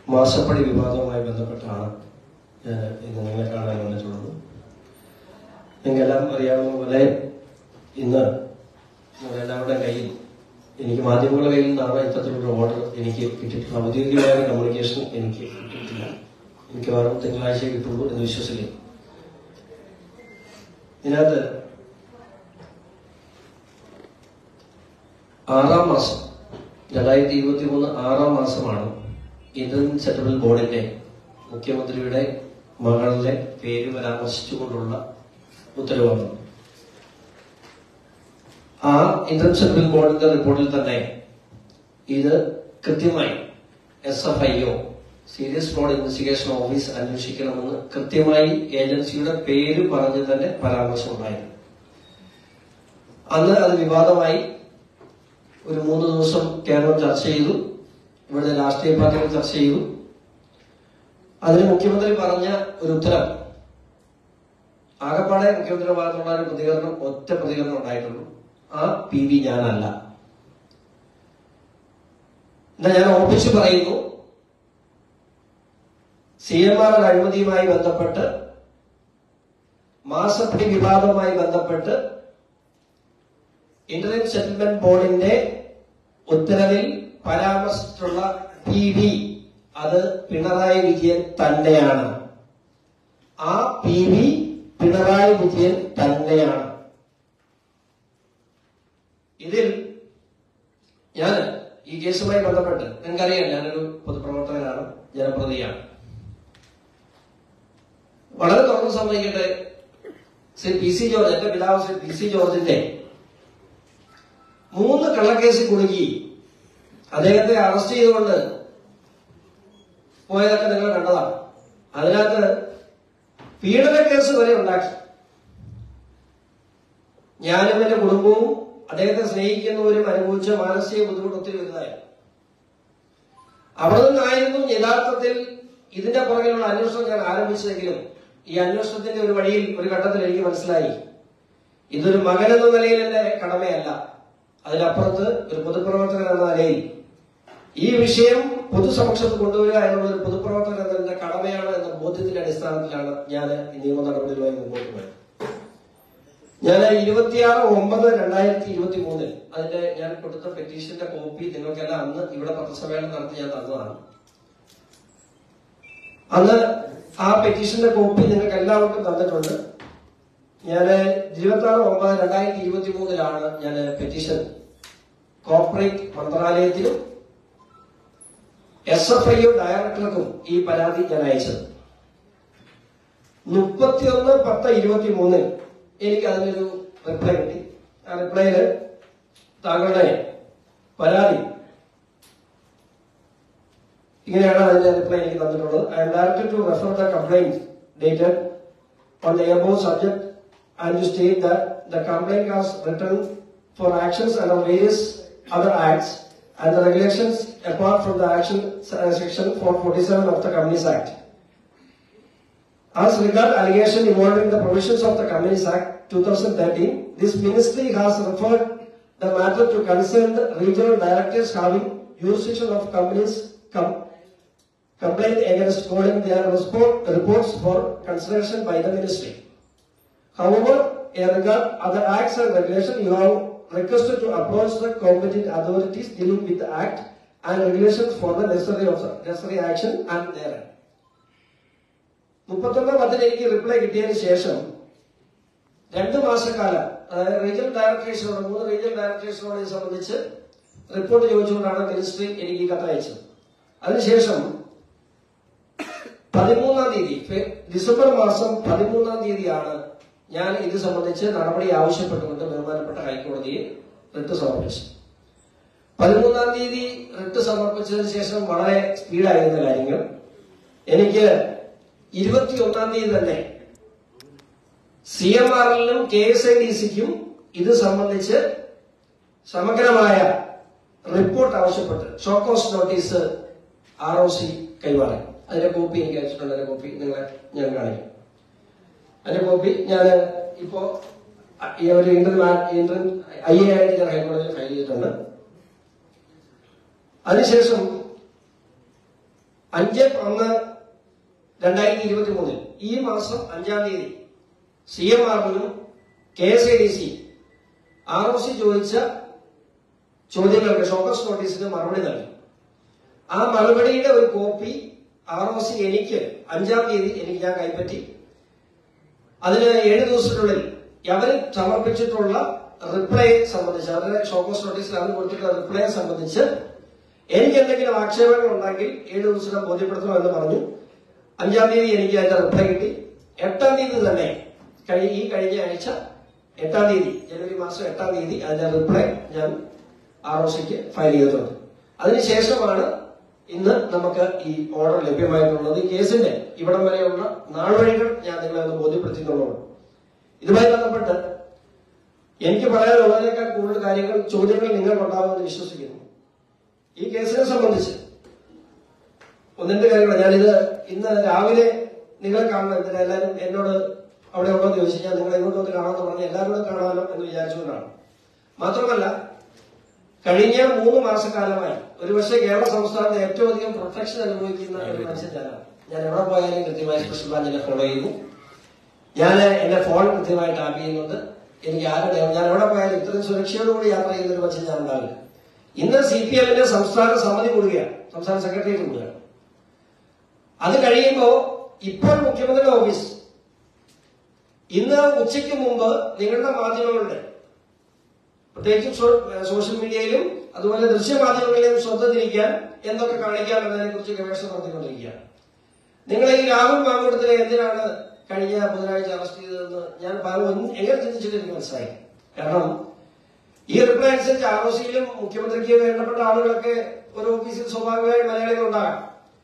മാസപ്പടി വിവാദവുമായി ബന്ധപ്പെട്ടാണ് ഇന്ന് നിങ്ങളെ കാണാൻ വന്നിട്ടുള്ളത്. നിങ്ങൾക്കെല്ലാം അറിയാവുന്ന പോലെ ഇന്ന് എല്ലാവരുടെ കയ്യിൽ, എനിക്ക് മാധ്യമങ്ങളുടെ കയ്യിൽ നിന്നാണ് ഇത്തരത്തിലുള്ള ഓർഡർ എനിക്ക് കിട്ടിയിട്ടുള്ള ഔദ്യോഗികമായ കമ്മ്യൂണിക്കേഷൻ എനിക്ക് കിട്ടിയിട്ടില്ല. മിക്കവാറും തിങ്കളാഴ്ച കിട്ടുള്ളൂ എന്ന് വിശ്വസിക്കുന്നു. ഇതിനകത്ത് 6-ാം മാസം 2023 6-ാം മാസമാണ് ഇന്ത്യൻ സെറ്റിൽമെന്റ് ബോർഡിന്റെ മുഖ്യമന്ത്രിയുടെ മകളുടെ പേര് പരാമർശിച്ചുകൊണ്ടുള്ള ഉത്തരവ് വന്നു. ആ ഇന്ത്യൻ സെറ്റിൽമെന്റ് ബോർഡിന്റെ റിപ്പോർട്ടിൽ തന്നെ ഇത് കൃത്യമായി SFIO serious fraud investigation office അന്വേഷിക്കണമെന്ന് കൃത്യമായി ഏജൻസിയുടെ പേര് പറഞ്ഞ് തന്നെ പരാമർശമുണ്ടായിരുന്നു. അന്ന് അത് വിവാദമായി. ഒരു 3 ദിവസം കേരളം ചർച്ച ചെയ്തു, ഇവിടുത്തെ രാഷ്ട്രീയ പാർട്ടികൾ ചർച്ച ചെയ്തു. അതിന് മുഖ്യമന്ത്രി പറഞ്ഞ ഒരു ഉത്തരം, ആകപ്പാടെ മുഖ്യമന്ത്രിയുടെ ഭാഗത്തുള്ള ഒരു പ്രതികരണം, ഒറ്റ പ്രതികരണം ഉണ്ടായിട്ടുള്ളൂ, ആ PV ഞാനല്ല. എന്നാ ഞാൻ ഉറപ്പിച്ചു പറയുന്നു, CMR അഴിമതിയുമായി ബന്ധപ്പെട്ട്, മാസപ്പടി വിവാദവുമായി ബന്ധപ്പെട്ട് ഇന്ത്യൻ സെറ്റിൽമെന്റ് ബോർഡിന്റെ ഉത്തരവിൽ പരാമർശിച്ചിട്ടുള്ള PV അത് പിണറായി വിജയൻ തന്നെയാണ്. ആ PV പിണറായി വിജയൻ തന്നെയാണ്. ഇതിൽ ഞാൻ ഈ കേസുമായി ബന്ധപ്പെട്ട്, നിങ്ങൾക്കറിയാം ഞാനൊരു പൊതുപ്രവർത്തകനാണ്, ജനപ്രതിനിധിയാണ്. വളരെ തുറന്ന് സമ്മതിക്കട്ടെ, ശ്രീ PC ജോർജ്, എന്റെ പിതാവ് ശ്രീ PC ജോർജിന്റെ 3 കള്ളക്കേസിൽ കുടുങ്ങി അദ്ദേഹത്തെ അറസ്റ്റ് ചെയ്തുകൊണ്ട് പോയതൊക്കെ നിങ്ങൾ കണ്ടതാണ്. അതിനകത്ത് പീഡന കേസ് വരെ ഉണ്ടാക്കി. ഞാനും എന്റെ കുടുംബവും അദ്ദേഹത്തെ സ്നേഹിക്കുന്നവരും അനുഭവിച്ച മാനസിക ബുദ്ധിമുട്ട് ഒത്തിരി വലുതായിരുന്നു. അവിടെ നിന്നായിരുന്നു യഥാർത്ഥത്തിൽ ഇതിന്റെ പുറകിലുള്ള അന്വേഷണം ഞാൻ ആരംഭിച്ചതെങ്കിലും ഈ അന്വേഷണത്തിന്റെ ഒരു വഴിയിൽ ഒരു ഘട്ടത്തിൽ എനിക്ക് മനസ്സിലായി, ഇതൊരു മകൻ എന്ന നിലയിൽ എന്റെ കടമയല്ല, അതിനപ്പുറത്ത് ഒരു പൊതുപ്രവർത്തകൻ എന്ന നിലയിൽ ഈ വിഷയം പൊതുസമക്ഷത്ത് കൊണ്ടുവരിക എന്നുള്ള ഒരു പൊതുപ്രവർത്തകൻ എന്നതിന്റെ കടമയാണ് എന്ന ബോധ്യത്തിന്റെ അടിസ്ഥാനത്തിലാണ് ഞാൻ ഈ നിയമ നടപടികളുമായി മുമ്പോട്ട് പോയത്. ഞാൻ 26/9/2023 അതിന്റെ ഞാൻ കൊടുത്ത പെറ്റീഷന്റെ കോപ്പി നിങ്ങൾക്കെല്ലാം അന്ന് ഇവിടെ പത്രസമ്മേളനം നടത്തി ഞാൻ തന്നതാണ്. അന്ന് ആ പെറ്റീഷന്റെ കോപ്പി നിങ്ങൾക്ക് എല്ലാവർക്കും തന്നിട്ടുണ്ട്. ഞാൻ 26/9/2023 ഞാൻ പെറ്റീഷൻ കോർപ്പറേറ്റ് മന്ത്രാലയത്തിലും SFIO ഡയറക്ടർക്കും ഈ പരാതി ഞാൻ അയച്ചത്. 31/10/23 എനിക്ക് അതിനൊരു റിപ്ലൈ കിട്ടി. ആ റിപ്ലൈയില് താങ്കളുടെ പരാതി ഇങ്ങനെയാണ് അതിന്റെ റിപ്ലൈ എനിക്ക് തന്നിട്ടുള്ളത്. I am directed to refer the complaint dated on the above subject and to state that the complaint was written for actions under various other acts and the regulations apart from the action section 447 of the Companies Act. As regard allegation involving the provisions of the Companies Act 2013, this ministry has referred the matter to concerned regional directors having jurisdiction of companies complaint against calling their reports for consideration by the ministry. However, as regard other acts and regulations, you have requested to approach the competent authorities dealing with the act and regulations for the necessary action and therein. 31/10 എനിക്ക് reply കിട്ടിയതിന് ശേഷം 2 മാസക്കാലം, അതായത് regional ഡയറക്ടേഴ്സിനോട് 3 regional ഡയറക്ടേഴ്സിനോട് ഇത് സംബന്ധിച്ച് report ചോദിച്ചുകൊണ്ടാണ് ministry എനിക്ക് ഈ കത്ത് അയച്ചത്. അതിനുശേഷം 13-ാം തീയതി, ഡിസംബർ മാസം 13-ാം തീയതിയാണ് ഞാൻ ഇത് സംബന്ധിച്ച് നടപടി ആവശ്യപ്പെട്ടുകൊണ്ട് ബഹുമാനപ്പെട്ട ഹൈക്കോടതിയെ റിട്ട് സമർപ്പിച്ചു. 13-ാം തീയതി റിട്ട് സമർപ്പിച്ചതിന് ശേഷം വളരെ സ്പീഡായിരുന്ന കാര്യങ്ങൾ. എനിക്ക് 21-ാം തീയതി തന്നെ CMRലും KSIDCക്കും ഇത് സംബന്ധിച്ച് സമഗ്രമായ റിപ്പോർട്ട് ആവശ്യപ്പെട്ട് ഷോക്കോസ് നോട്ടീസ് ROC കൈമാറി. അതിന്റെ കോപ്പി എനിക്ക് അയച്ചിട്ടുണ്ട്. അതിന്റെ കോപ്പി നിങ്ങളെ ഞാൻ കാണിക്കും. അതിന്റെ കോപ്പി ഞാൻ ഇപ്പോ ഒരു ഇന്റർ IA ആയിട്ട് ഞാൻ ഹൈക്കോടതിയിൽ ഫയൽ ചെയ്തിട്ടുണ്ട്. അതിനുശേഷം 5/1/2023 ഈ മാസം 5-ാം തീയതി CMRനും KSADC ROC ചോദിച്ച ചോദ്യങ്ങൾക്ക് ഷോക്കസ് നോട്ടീസിന് മറുപടി നൽകി. ആ മറുപടിയുടെ ഒരു കോപ്പി ROC എനിക്ക് 5-ാം തീയതി ഞാൻ കൈപ്പറ്റി. അതിന് 7 ദിവസത്തിനുള്ളിൽ അവർ സമർപ്പിച്ചിട്ടുള്ള റിപ്ലൈ സംബന്ധിച്ച്, അവരുടെ ഷോക്കസ് നോട്ടീസിൽ അവർ കൊടുത്തിട്ടുള്ള റിപ്ലൈയെ സംബന്ധിച്ച് എനിക്ക് എന്തെങ്കിലും ആക്ഷേപങ്ങൾ ഉണ്ടെങ്കിൽ 7 ദിവസം ബോധ്യപ്പെടുത്തണമെന്ന് പറഞ്ഞു. 5-ാം തീയതി എനിക്ക് അതിന്റെ റിപ്ലൈ കിട്ടി. 8-ാം തീയതി തന്നെ ഈ കഴിഞ്ഞ ആഴ്ച 8-ാം തീയതി ജനുവരി മാസം 8-ാം തീയതി അതിന്റെ റിപ്ലൈ ഞാൻ ROCക്ക് ഫയൽ ചെയ്തിട്ടുണ്ട്. അതിനുശേഷമാണ് ഇന്ന് നമുക്ക് ഈ ഓർഡർ ലഭ്യമായിട്ടുള്ളത്. ഈ കേസിന്റെ ഇവിടം വരെയുള്ള നാൾവഴികൾ ഞാൻ നിങ്ങളെ ഒന്ന് ബോധ്യപ്പെടുത്തിയിട്ടുള്ളൂ. ഇതുമായി ബന്ധപ്പെട്ട് എനിക്ക് പറയാനുള്ളതിനേക്കാൾ കൂടുതൽ കാര്യങ്ങൾ, ചോദ്യങ്ങൾ നിങ്ങൾക്കുണ്ടാവുമെന്ന് വിശ്വസിക്കുന്നു. ഈ കേസിനെ സംബന്ധിച്ച് 1-2 കാര്യങ്ങൾ ഞാനിത് ഇന്ന് രാവിലെ നിങ്ങളെ കാണണം. എന്തിനാ എല്ലാവരും എന്നോട് അവിടെ ഉണ്ടോ എന്ന് ചോദിച്ചു. ഞാൻ നിങ്ങളെ ഇങ്ങോട്ട് വന്ന് കാണാമെന്ന് പറഞ്ഞ് എല്ലാവരും കൂടെ കാണാമല്ലോ എന്ന് വിചാരിച്ചുകൊണ്ടാണ്. മാത്രമല്ല, കഴിഞ്ഞ 3 മാസക്കാലമായി ഒരുപക്ഷെ കേരള സംസ്ഥാനത്ത് ഏറ്റവും അധികം പ്രൊട്ടക്ഷൻ അനുഭവിക്കുന്ന ഒരു മനുഷ്യനാണ് ഞാൻ. എവിടെ പോയാലും കൃത്യമായി സ്പെഷ്യൽ ബ്രാഞ്ചിനെ ഫോളോ ചെയ്യുന്നു. ഞാൻ എന്റെ ഫോൺ കൃത്യമായി ടാപ്പ് ചെയ്യുന്നുണ്ട്. എനിക്ക് ഞാൻ എവിടെ പോയാലും ഇത്രയും സുരക്ഷയോടുകൂടി യാത്ര ചെയ്യുന്ന ഒരു പക്ഷേ ഞാൻ ഉണ്ടാവില്ല. ഇന്ന് CPMന്റെ സംസ്ഥാന സമിതി കൂടുകയാണ്, സംസ്ഥാന സെക്രട്ടേറിയറ്റ് കൂടുകയാണ്. അത് കഴിയുമ്പോൾ ഇപ്പോൾ മുഖ്യമന്ത്രിയുടെ ഓഫീസ് ഇന്ന് ഉച്ചയ്ക്ക് മുമ്പ് നിങ്ങളുടെ മാധ്യമങ്ങളുടെ, പ്രത്യേകിച്ചും സോഷ്യൽ മീഡിയയിലും അതുപോലെ ദൃശ്യമാധ്യമങ്ങളിലും ശ്രദ്ധ തിരിക്കാൻ എന്തൊക്കെ കാണിക്കാം എന്നതിനെ കുറിച്ച് ഗവേഷണം നടത്തിക്കൊണ്ടിരിക്കുകയാണ്. നിങ്ങൾ ഈ രാഹുൽ മാങ്കൂട്ടത്തിനെ എന്തിനാണ് കഴിഞ്ഞ ബുധനാഴ്ച അറസ്റ്റ് ചെയ്തതെന്ന് ഞാൻ എങ്ങനെ ചിന്തിച്ചിട്ട് എനിക്ക് മനസ്സിലായി. കാരണം ഈ റിപ്ലൈ അനുസരിച്ച് ROCയിലും മുഖ്യമന്ത്രിക്ക് വേണ്ടപ്പെട്ട ആളുകളൊക്കെ ഒരു ഓഫീസിൽ സ്വാഭാവികമായി മലയാളികൾ ഉണ്ടാകാം.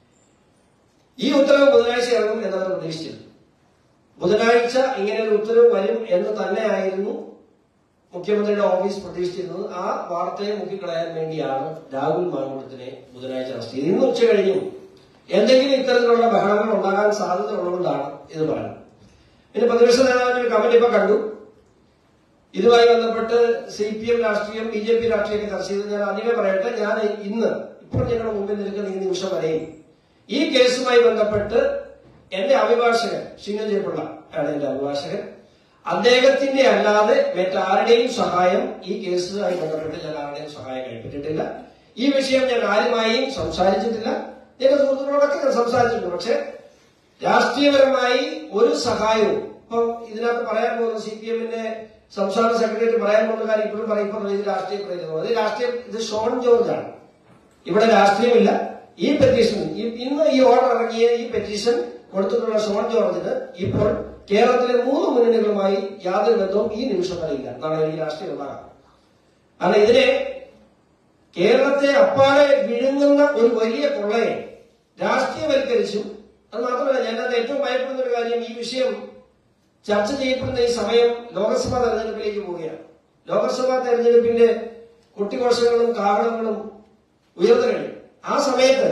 ഈ ഉത്തരവ് ബുധനാഴ്ച ഇറങ്ങും എന്നവർ പ്രതീക്ഷിച്ചിരുന്നു. ബുധനാഴ്ച ഇങ്ങനെ ഒരു ഉത്തരവ് വരും എന്ന് തന്നെയായിരുന്നു മുഖ്യമന്ത്രിയുടെ ഓഫീസ് പ്രതീക്ഷിച്ചിരുന്നത്. ആ വാർത്തയെ മുക്കിക്കളയാൻ വേണ്ടിയാണ് രാഹുൽ മാങ്കൂട്ടത്തിനെ ബുധനാഴ്ച അറസ്റ്റ് ചെയ്തത്. ഇന്ന് ഉച്ച കഴിഞ്ഞും എന്തെങ്കിലും ഇത്തരത്തിലുള്ള ബഹളങ്ങൾ ഉണ്ടാകാൻ സാധ്യത ഉള്ളതുകൊണ്ടാണ് ഇത് പറയുന്നത്. പിന്നെ പ്രതിപക്ഷ നേതാവിന്റെ ഒരു കമന്റ് ഇപ്പൊ കണ്ടു. ഇതുമായി ബന്ധപ്പെട്ട് CPM രാഷ്ട്രീയം, BJP രാഷ്ട്രീയമൊക്കെ ചർച്ച ചെയ്ത് ഞാൻ ആദ്യമേ പറയട്ടെ, ഞാൻ ഇപ്പോൾ ഞങ്ങളുടെ മുമ്പിൽ നിൽക്കുന്ന ഈ നിമിഷം വരെയും ഈ കേസുമായി ബന്ധപ്പെട്ട് എന്റെ അഭിഭാഷകൻ ഷിനു ജയപിള്ള ആണ് എന്റെ അഭിഭാഷകൻ. അദ്ദേഹത്തിന്റെ അല്ലാതെ മറ്റാരുടെയും സഹായം ഈ കേസുമായി ബന്ധപ്പെട്ട് ഞാൻ ആരുടെയും സഹായം കൈപ്പറ്റിയിട്ടില്ല. ഈ വിഷയം ഞാൻ ആരുമായും സംസാരിച്ചിട്ടില്ല. എന്റെ സുഹൃത്തുക്കളോടൊക്കെ ഞാൻ സംസാരിച്ചിട്ടുണ്ട്. പക്ഷെ രാഷ്ട്രീയപരമായി ഒരു സഹായവും ഇപ്പം ഇതിനകത്ത് പറയാൻ പോകുന്ന CPMന്റെ സംസ്ഥാന സെക്രട്ടറി പറയാൻ പോകുന്ന കാര്യം ഇപ്പോഴും പറയുമ്പോൾ ഇത് രാഷ്ട്രീയ പ്രേരിതമാണ്. ഇത് ഷോൺ ജോർജ് ആണ്. ഇവിടെ രാഷ്ട്രീയമില്ല. ഈ പെറ്റീഷൻ ഇന്ന് ഈ ഓർഡർ ഇറങ്ങിയ ഈ പെറ്റീഷൻ കൊടുത്തിട്ടുള്ള ഷോൺ ജോർജിന് ഇപ്പോൾ കേരളത്തിലെ 3 മുന്നണികളുമായി യാതൊരു ബന്ധവും ഈ നിമിഷം വരെയില്ല. നാളെ എനിക്ക് രാഷ്ട്രീയം ഉണ്ടാകാം. കാരണം ഇതിനെ കേരളത്തെ അപ്പാടെ വിഴുങ്ങുന്ന ഒരു വലിയ കൊള്ളയെ രാഷ്ട്രീയവൽക്കരിച്ചും, അത് മാത്രമല്ല ഞാൻ അത് ഏറ്റവും ഭയപ്പെടുന്ന ഒരു കാര്യം, ഈ വിഷയം ചർച്ച ചെയ്യപ്പെടുന്ന ഈ സമയം ലോക്സഭാ തെരഞ്ഞെടുപ്പിലേക്ക് പോവുകയാണ്. ലോക്സഭാ തെരഞ്ഞെടുപ്പിന്റെ കൊട്ടിഘോഷങ്ങളും കാരണങ്ങളും ഉയർന്നു കഴിഞ്ഞു. ആ സമയത്ത്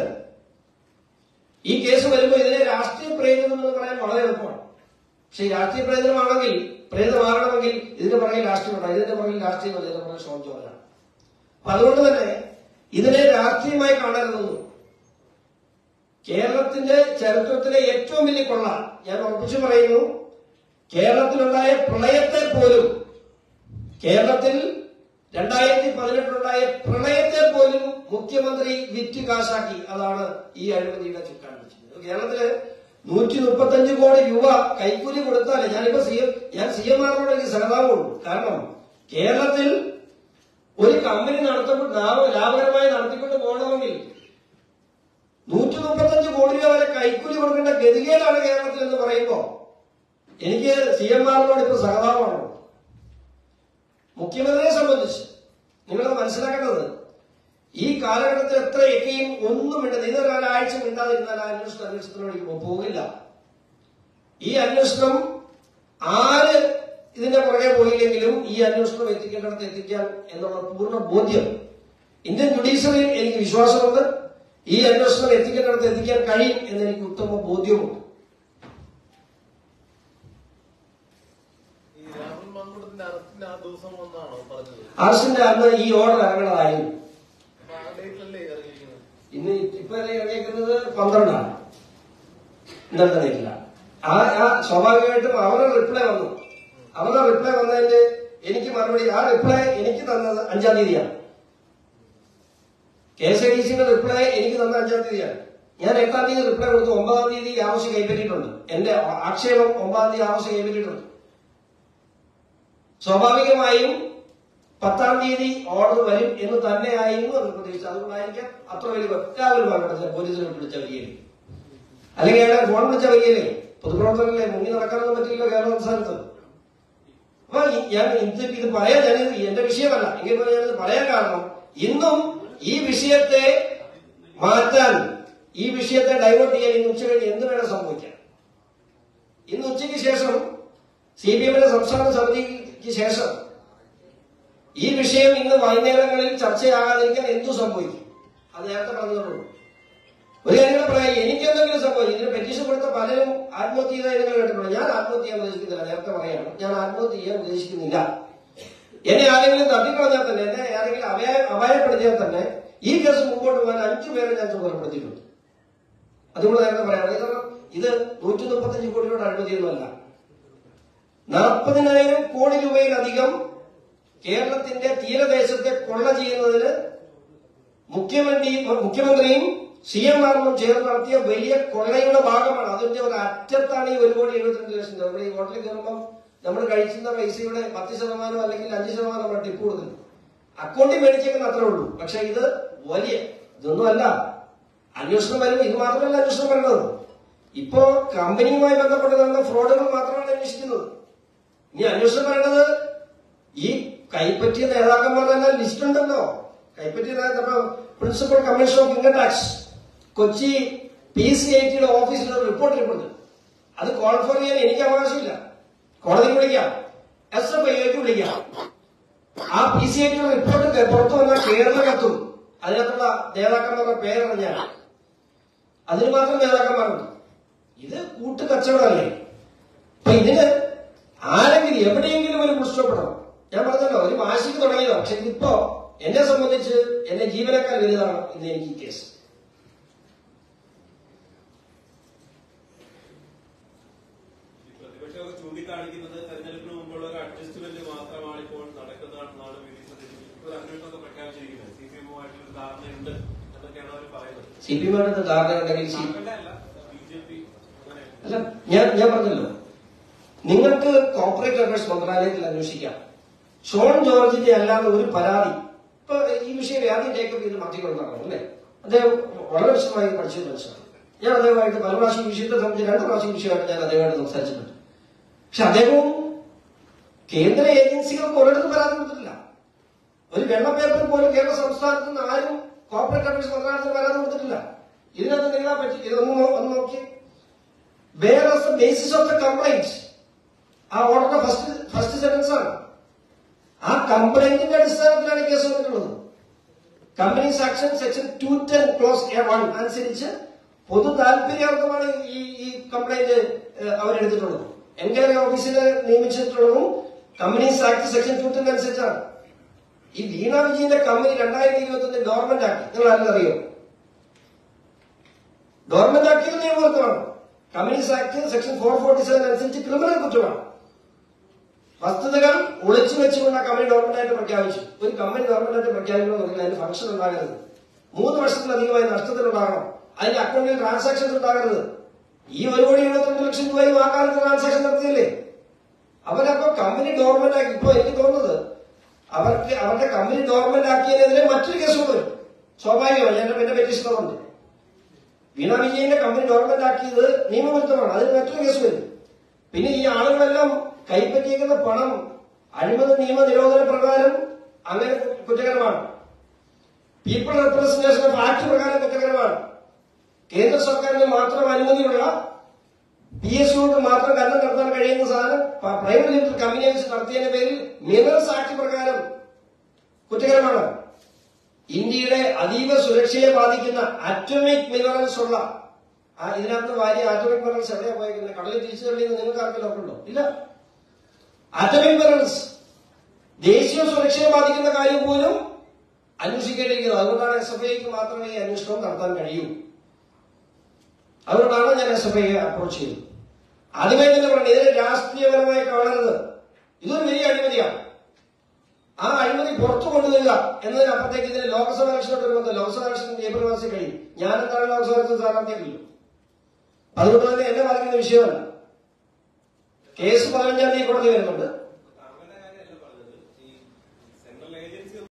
ഈ കേസ് വരുമ്പോൾ ഇതിനെ രാഷ്ട്രീയ പ്രേരിതമെന്ന് പറയാൻ വളരെ എളുപ്പമാണ്. പക്ഷെ ഈ രാഷ്ട്രീയ പ്രേരിതമാകണമെങ്കിൽ ഇതിന്റെ പുറകിൽ രാഷ്ട്രീയമുണ്ടാകും. ഇതിന്റെ പുറകിൽ രാഷ്ട്രീയമല്ല, ഇതിന്റെ പുറകിൽ ഷോൺ ജോർജാണ്. അപ്പൊ അതുകൊണ്ട് തന്നെ ഇതിനെ രാഷ്ട്രീയമായി കാണരുതെന്നും, കേരളത്തിന്റെ ചരിത്രത്തിലെ ഏറ്റവും വലിയ കൊള്ള ഞാൻ ഉറപ്പിച്ചു പറയുന്നു, കേരളത്തിലുണ്ടായ പ്രളയത്തെ പോലും, കേരളത്തിൽ 2018 പ്രളയത്തെ പോലും മുഖ്യമന്ത്രി വിറ്റ് കാശാക്കി. അതാണ് ഈ അഴിമതിയുടെ ചുക്കാൻ പിടിച്ചത്. കേരളത്തില് 135 കോടി രൂപ കൈക്കൂലി കൊടുത്താലേ ഞാനിപ്പോ ഞാൻ CMRനോട് എനിക്ക് സഹതാപമുള്ളൂ. കാരണം കേരളത്തിൽ ഒരു കമ്പനി ലാഭകരമായി നടത്തിക്കൊണ്ട് പോകണമെങ്കിൽ 135 കോടി രൂപ വരെ കൈക്കൂലി കൊടുക്കേണ്ട ഗതികേടാണ് കേരളത്തിൽ എന്ന് പറയുമ്പോ എനിക്ക് CMRനോട് ഇപ്പൊ സഹതാപമാണ്. മുഖ്യമന്ത്രിയെ സംബന്ധിച്ച് നിങ്ങളത് മനസ്സിലാക്കേണ്ടത്, ഈ കാലഘട്ടത്തിൽ എത്രയൊക്കെയും ഒന്നും മിണ്ടുന്നത്, ഇതൊരാഴ്ച മിണ്ടാതിരുന്നാൽ ആ അന്വേഷണത്തിനോട് പോകില്ല. ഈ അന്വേഷണം ആര് ഇതിന്റെ പുറകെ പോയില്ലെങ്കിലും ഈ അന്വേഷണം എത്തിക്കേണ്ടിടത്ത് എത്തിക്കാൻ എന്നുള്ള പൂർണ്ണ ബോധ്യം ഇന്ത്യൻ ജുഡീഷ്യറിയിൽ എനിക്ക് വിശ്വാസമുണ്ട്. ഈ അന്വേഷണം എത്തിക്കേണ്ടിടത്ത് എത്തിക്കാൻ കഴിയും എന്നെനിക്ക് ഉത്തമ ബോധ്യമുണ്ട്. അറസ്റ്റിന്റെ അന്ന് ഈ ഓർഡർ ഇറങ്ങണതായിരുന്നു. ഇന്ന് ഇപ്പൊ ഇറങ്ങിയിരിക്കുന്നത് 12 ഇന്നലെ തന്നിട്ടില്ല. ആ സ്വാഭാവികമായിട്ടും അവരുടെ റിപ്ലൈ വന്നു. അവരുടെ റിപ്ലൈ വന്നതിന്റെ എനിക്ക് മറുപടി, ആ റിപ്ലൈ എനിക്ക് തന്നത് 5-ാം തീയതിയാണ്. KSIDCയുടെ റിപ്ലൈ എനിക്ക് തന്ന 5-ാം തീയതിയാണ്. ഞാൻ 8-ാം തീയതി റിപ്ലൈ കൊടുത്തു. 9-ാം തീയതി ആവശ്യം കൈപ്പറ്റിയിട്ടുണ്ട്. എന്റെ ആക്ഷേപം 9-ാം തീയതി ആവശ്യം കൈപ്പറ്റിയിട്ടുണ്ട്. സ്വാഭാവികമായും 10-ാം തീയതി ഓർഡർ വരും എന്ന് തന്നെയായിരുന്നു എന്ന് പ്രതീക്ഷിച്ചു. അതുകൊണ്ടായിരിക്കാം അത്ര വലിയ എല്ലാവരും പറഞ്ഞത് പോലീസിനെ വിളിച്ച വരികയില്ലേ, അല്ലെങ്കിൽ അയാളെ ഫോൺ വിളിച്ച വരികയില്ലേ. പൊതുപ്രവർത്തകരല്ലേ, മുങ്ങി നടക്കാനൊന്നും പറ്റില്ലല്ലോ കേരള സംസ്ഥാനത്ത്. അപ്പൊ ഞാൻ ഇത് പറയാൻ, ഞാനിത് എന്റെ വിഷയമല്ല എങ്കിൽ പോലും ഞാനിത് പറയാൻ കാരണം ഇന്നും ഈ വിഷയത്തെ മാറ്റാൻ, ഈ വിഷയത്തെ ഡൈവേർട്ട് ചെയ്യാൻ ഇന്ന് ഉച്ച കഴിഞ്ഞ് എന്ത് വേണം സംഭവിക്കാം. ഇന്ന് ഉച്ചയ്ക്ക് ശേഷം CPMന്റെ സംസ്ഥാന സമിതിക്ക് ശേഷം ഈ വിഷയം ഇന്ന് വൈകുന്നേരങ്ങളിൽ ചർച്ചയാകാതിരിക്കാൻ എന്തു സംഭവിക്കും? അത് നേരത്തെ പറഞ്ഞതുള്ളൂ. ഒരു കാര്യം പറയാം, എനിക്ക് എന്തെങ്കിലും സംഭവിക്കും. ഇതിന് പെറ്റീഷൻ കൊടുത്ത പലരും ആത്മഹത്യ ചെയ്താൽ നിങ്ങൾ കേട്ടിട്ടുണ്ടോ? ഞാൻ ആത്മഹത്യ ചെയ്യാൻ ഉദ്ദേശിക്കുന്നില്ല. നേരത്തെ പറയാണ്, ഞാൻ ആത്മഹത്യ ചെയ്യാൻ ഉദ്ദേശിക്കുന്നില്ല. എന്നെ ആരെങ്കിലും തട്ടിക്കളഞ്ഞാൽ തന്നെ, എന്നെ ആരെങ്കിലും അപായപ്പെടുത്തിയാൽ തന്നെ ഈ കേസ് മുമ്പോട്ട് പോകാൻ 5 പേരെ ഞാൻ ചുമതലപ്പെടുത്തിയിട്ടുണ്ട്. അതുകൊണ്ട് നേരത്തെ പറയാണ്, കാരണം ഇത് 135 കോടിയുടെ അഴിമതിയൊന്നുമല്ല. 40,000 കോടി രൂപയിലധികം കേരളത്തിന്റെ തീരദേശത്തെ കൊള്ള ചെയ്യുന്നതിന് മുഖ്യമന്ത്രിയും CMമാരും ചേർന്ന് നടത്തിയ വലിയ കൊള്ളയുടെ ഭാഗമാണ്. അതിന്റെ ഒരു അറ്റത്താണ് ഈ 1,72,00,000 രൂപ. നമ്മുടെ ഈ ഹോട്ടലിൽ കയറുമ്പോൾ നമ്മൾ കഴിക്കുന്ന പൈസയുടെ 10% അല്ലെങ്കിൽ 5% നമ്മൾ ടിപ്പ് കൊടുക്കുന്നു. അക്കൗണ്ടിൽ മേടിച്ചേക്കുന്ന അത്രേ ഉള്ളൂ. പക്ഷെ ഇത് വലിയ ഇതൊന്നുമല്ല. അന്വേഷണം വരും. ഇത് മാത്രമല്ല അന്വേഷണം വരേണ്ടത്. ഇപ്പോ കമ്പനിയുമായി ബന്ധപ്പെട്ട് നടന്ന ഫ്രോഡുകൾ മാത്രമാണ് അന്വേഷിക്കുന്നത്. ഇനി അന്വേഷണം വരേണ്ടത് ഈ കൈപ്പറ്റിയ നേതാക്കന്മാരുടെ ലിസ്റ്റ് ഉണ്ടല്ലോ. കൈപ്പറ്റിയ principal commissioner of income tax Kochi PCITയുടെ ഓഫീസിൽ റിപ്പോർട്ട് ഇരിപ്പുണ്ട്. അത് കോൺഫർ ചെയ്യാൻ എനിക്ക് അവകാശമില്ല. കോടതിക്ക് വിളിക്കാം, SFIക്ക് വിളിക്കാം. ആ PCITയുടെ റിപ്പോർട്ട് പുറത്തു വന്ന കേരള കത്തും അതിനകത്തുള്ള നേതാക്കന്മാരുടെ പേരറിഞ്ഞാൽ അതിന് മാത്രം നേതാക്കന്മാരുണ്ട്. ഇത് കൂട്ടുകച്ചവടമല്ലേ? അപ്പൊ ഇതിന് ആരെങ്കിലും എവിടെയെങ്കിലും ഒരു പുഷ്ടപ്പെടണം. ഞാൻ പറഞ്ഞല്ലോ, ഒരു വാശിക്ക് തുടങ്ങിയതാണ്. പക്ഷെ ഇതിപ്പോ എന്നെ സംബന്ധിച്ച് എന്റെ ജീവനേക്കാൾ വലുതാണ് ഇന്ന് എനിക്ക് ഈ കേസ്. ചൂണ്ടിക്കാണിക്കുന്നത് തെരഞ്ഞെടുപ്പിന് മുമ്പുള്ള ഒരു അഡ്ജസ്റ്റ്മെന്റ് മാത്രമാണ് ഇപ്പോൾ നടക്കുന്നതെന്നാണ് അന്വേഷണത്തെ പ്രഖ്യാപിച്ചിരിക്കുന്നത്. CPMുമായിട്ടുള്ള ധാരണയുണ്ട് എന്നൊക്കെയാണ് അവർ പറയുന്നത്. CPMായിട്ട് ധാരണ ഉണ്ടെങ്കിൽ BJP അല്ല, ഞാൻ പറഞ്ഞല്ലോ, നിങ്ങൾക്ക് കോർപ്പറേറ്റ് അഫയേഴ്സ് മന്ത്രാലയത്തിൽ അന്വേഷിക്കാം. ഷോൺ ജോർജിന്റെ അല്ലാതെ ഒരു പരാതി ഇപ്പൊ ഈ വിഷയം ആദ്യം ടേക്കപ്പ് ചെയ്ത് മാറ്റിക്കൊണ്ടാണ് അല്ലേ? അദ്ദേഹം വളരെ വിശദമായി പഠിച്ചത് മനസ്സിലാണ്. ഞാൻ അദ്ദേഹമായിട്ട് പല പ്രാവശ്യം വിഷയത്തെ സംബന്ധിച്ച് 2 പ്രാവശ്യം വിഷയമായിട്ട് ഞാൻ അദ്ദേഹമായിട്ട് സംസാരിച്ചിട്ടുണ്ട്. പക്ഷെ അദ്ദേഹവും കേന്ദ്ര ഏജൻസികൾക്ക് ഒരിടത്തും പരാതി കൊടുത്തിട്ടില്ല. ഒരു വെള്ള പേപ്പർ പോലും കേരള സംസ്ഥാനത്ത് നിന്ന് ആരും കോർപ്പറേറ്റ് അഫയേഴ്സ് മന്ത്രാലയത്തിന് പരാതി കൊടുത്തിട്ടില്ല. ഇതിനകത്ത് നിങ്ങളെ പറ്റി ഇതൊന്ന് നോക്കി. Whereas the basis of the complaint, ആ ഓർഡറിന്റെ ഫസ്റ്റ് സെന്റൻസ് ആണ്. ആ കംപ്ലൈന്റിന്റെ അടിസ്ഥാനത്തിലാണ് കേസ് വന്നിട്ടുള്ളത്. Companies action section 210 close A1 അനുസരിച്ച് പൊതു താല്പര്യാർത്ഥമാണ് ഈ കംപ്ലൈന്റ് അവരെടുത്തിട്ടുള്ളത്. എൻക്വയറി ഓഫീസിനെ നിയമിച്ചിട്ടുള്ളതും കമ്പനീസ് ആക്ട് സെക്ഷൻ 210 അനുസരിച്ചാണ്. ഈ വീണ വിജയന്റെ കമ്പനി 2021 ഗവൺമെന്റ് ആക്കി. നിങ്ങൾ ആരും അറിയോ? ഗവൺമെന്റ് ആക്കിയത് നിയമവിരുദ്ധമാണ്. കമ്പനീസ് ആക്ട് സെക്ഷൻ 447 അനുസരിച്ച് ക്രിമിനൽ കുറ്റമാണ്. വസ്തുതകൾ ഒളിച്ചു വെച്ചുകൊണ്ട് ആ കമ്പനി ഗവൺമെന്റായിട്ട് പ്രഖ്യാപിച്ചു. ഒരു കമ്പനി ഗവൺമെന്റായിട്ട് പ്രഖ്യാപിക്കണമെന്നുണ്ടെങ്കിൽ അതിന് ഫംഗ്ഷൻ ഉണ്ടാകരുത്. 3 വർഷത്തിലധികമായി നഷ്ടത്തിലുണ്ടാകണം. അതിന്റെ അക്കൗണ്ടിൽ ട്രാൻസാക്ഷൻസ് ഉണ്ടാകരുത്. ഈ 1,72,00,000 രൂപയും ആ കാലത്ത് ട്രാൻസാക്ഷൻ നടത്തിയില്ലേ? അവരപ്പോ കമ്പനി ഗവൺമെന്റ് ആക്കി. ഇപ്പൊ എനിക്ക് തോന്നുന്നത് അവരുടെ കമ്പനി ഗവൺമെന്റ് ആക്കിയതിനെതിരെ മറ്റൊരു കേസ് വരും. സ്വാഭാവികമായി എന്റെ പെറ്റീഷനുണ്ട്. വീണ വിജയന്റെ കമ്പനി ഗവൺമെന്റ് ആക്കിയത് നിയമവിരുദ്ധമാണ്. അതിന് മറ്റൊരു കേസ് വരും. പിന്നെ ഈ ആളുകളെല്ലാം കൈപ്പറ്റിയിരിക്കുന്ന പണം അഴിമതി നിയമ നിരോധന പ്രകാരം അങ്ങനെ കുറ്റകരമാണ്. പീപ്പിൾ റെപ്രസെന്റേഷൻ ഓഫ് ആക്ട് പ്രകാരം കുറ്റകരമാണ്. കേന്ദ്ര സർക്കാരിന് മാത്രം അനുമതിയുള്ള PSUക്ക് മാത്രം കരണം നടത്താൻ കഴിയുന്ന സാധനം പ്രൈവറ്റ് ലിമിറ്റഡ് കമ്പനിയെ വെച്ച് നടത്തിയതിന്റെ പേരിൽ മിനറൽസ് ആക്ട് പ്രകാരം കുറ്റകരമാണ്. ഇന്ത്യയുടെ അതീവ സുരക്ഷയെ ബാധിക്കുന്ന അറ്റോമിക് മിനറൽസ് ഉള്ള ഇതിനകത്ത് വാരിയ ആറ്റോമിക് മിനറൽസ് എവിടെയാ പോയിരിക്കുന്നത്? കടലിൽ തിരിച്ചു തള്ളിയെന്ന് നിങ്ങൾക്ക് ആർക്കെങ്കിലും ഉണ്ടോ? ഇല്ല. ആറ്റോമിക് മിനറൽസ് ദേശീയ സുരക്ഷയെ ബാധിക്കുന്ന കാര്യം പോലും അന്വേഷിക്കേണ്ടിയിരിക്കുന്നത്. അതുകൊണ്ടാണ് SFIക്ക് മാത്രമേ ഈ അന്വേഷണം നടത്താൻ കഴിയൂ. അതുകൊണ്ടാണ് ഞാൻ SFIയെ അപ്രോച്ച് ചെയ്തത്. ആദ്യമേ തന്നെ പറഞ്ഞു, ഇതിനെ രാഷ്ട്രീയപരമായി കാണരുത്, ഇതൊരു വലിയ അഴിമതിയാണ്. ആ അഴിമതി പുറത്തു കൊണ്ടുവരിക എന്നതിനപ്പുറത്തേക്ക് ഇതിന് ലോക്സഭ ഇലക്ഷനോട് വരുമ്പോൾ ലോക്സഭ ഇലക്ഷൻ ഏപ്രിൽ മാസം കഴിയും. ഞാൻ എന്താണ് ലോക്സഭ ഇലക്ഷൻ സ്ഥാനാർത്ഥിയല്ലോ. അതുകൊണ്ട് തന്നെ എന്നെ ബാധിക്കുന്ന വിഷയമല്ല. കേസ് 15-ാം തീയതി കോടതി വരുന്നുണ്ട്.